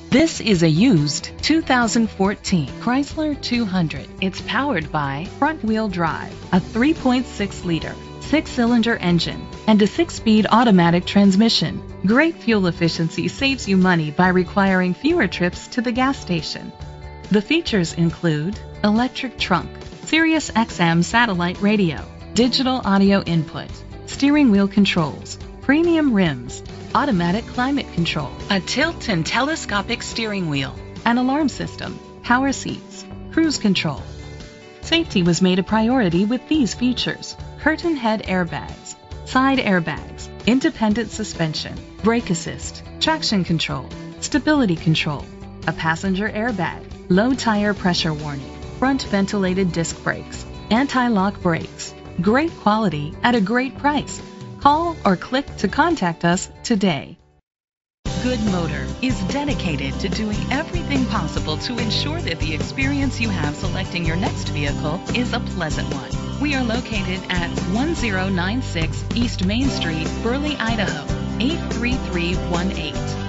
This is a used 2014 Chrysler 200. It's powered by front-wheel drive, a 3.6-liter, 6-cylinder engine, and a 6-speed automatic transmission. Great fuel efficiency saves you money by requiring fewer trips to the gas station. The features include electric trunk, Sirius XM satellite radio, digital audio input, steering wheel controls, premium rims, automatic climate control, a tilt and telescopic steering wheel, an alarm system, power seats, cruise control. Safety was made a priority with these features: curtain head airbags, side airbags, independent suspension, brake assist, traction control, stability control, a passenger airbag, low tire pressure warning, front ventilated disc brakes, anti-lock brakes. Great quality at a great price. Call or click to contact us today. Good Motor is dedicated to doing everything possible to ensure that the experience you have selecting your next vehicle is a pleasant one. We are located at 1096 East Main Street, Burley, Idaho, 83318.